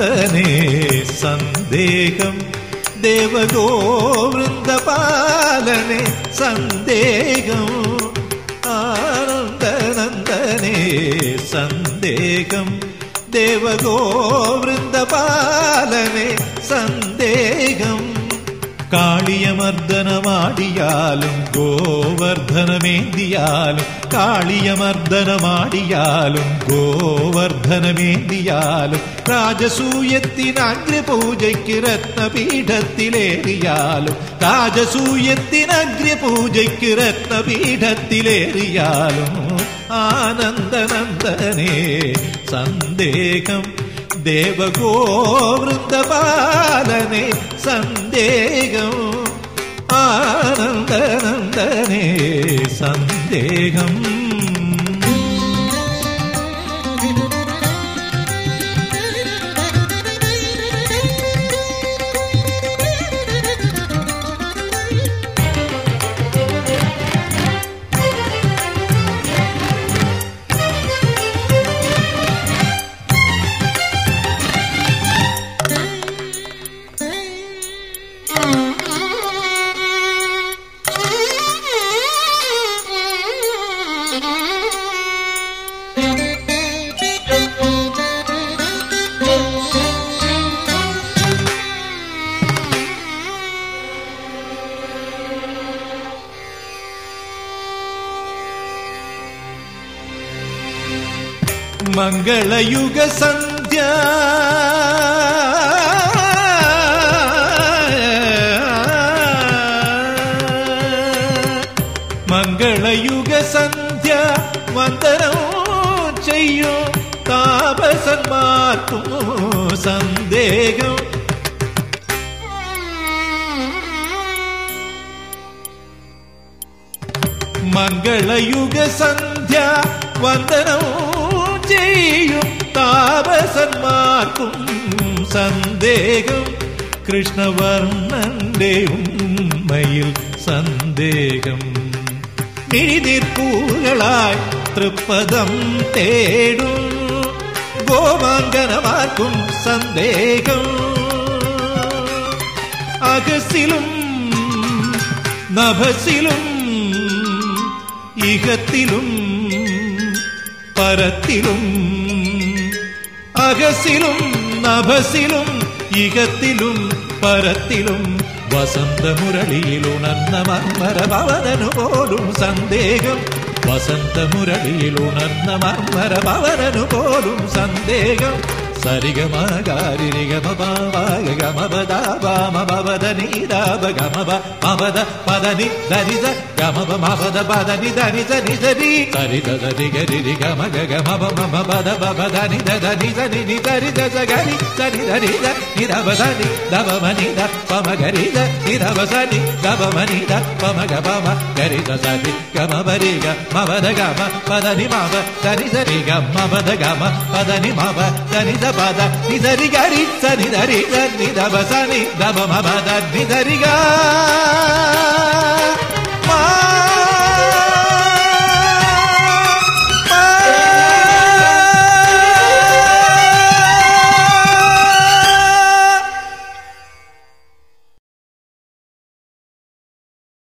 ആനന്ദനേ സന്ദേഹം ദേവഗോവൃന്ദപാലനെ സന്ദേഹം ആനന്ദനന്ദനേ സന്ദേഹം ദേവഗോവൃന്ദപാലനെ സന്ദേഹം കാളിയമർദ്ദനമാടിയാലും ഗോവർദ്ധനമേന്തിയാലും കാളിയമർദ്ദനമാടിയാലും ഗോവർദ്ധനമേന്തിയാലും രാജസൂയത്തിനഗ്രപൂജയ്ക്ക് രത്നപീഠത്തിലേറിയാലും രാജസൂയത്തിനഗ്രപൂജയ്ക്ക് രത്നപീഠത്തിലേറിയാലും ആനന്ദനന്ദനേ സന്ദേഹം ദേവഗോവൃന്ദപാലനെ സന്ദേഹം ആനന്ദനന്ദനേ സന്ദേഹം മംഗളയുഗ സന്ധ്യ മംഗളയുഗ സന്ധ്യ വന്ദനം ചെയ്യും താപസന്മാർക്കും സന്ദേഹം മംഗളയുഗ സന്ധ്യ വന്ദനം ചെയ്യും താപസന്മാർക്കും സന്ദേഹം കൃഷ്ണവർണ്ണന്റെ ഉമ്മയിൽ സന്ദേഹം മിഴിനീർപ്പൂകളായി തൃപ്പദം തേടും ഗോമാങ്കനമാർക്കും സന്ദേഹം അകസിലും നഭസിലും ഇഹത്തിലും പരത്തിലും അകസിലും നഭസിലും ഇഹത്തിലും പരത്തിലും വസന്തമുരളിയിലുണർന്ന മർമ്മരഭവനു പോലും സന്ദേഹം വസന്തമുരളിയിലുണർന്ന മർമ്മരഭവനു പോലും സന്ദേഹം സരിഗമഗരിഗമപദനിദാപഗമപദ പദനി ധനിത ഗമപ മപദ പദനി ധനി ധനി ധരി സരിത ധരി ഗരി ഗമഗ ഗമപ മമ പദ പദനി ധനി ധനി നി ധരി ധരി സരി ധരി നിധവധനി ധവമനി ധ പമ ഗരി ധ നിധവസനി ധവമനി ധ പമ ഗമ ഗരി ധരി ഗമപരി ഗ മപദ ഗമ പദനി മപ ധനി ധരി ഗമപദ ഗമ പദനി മപ ധനി പദ നിധരി ഗരി സനി ധരി നിധവസനി ധവമ പദ നിധരി ഗ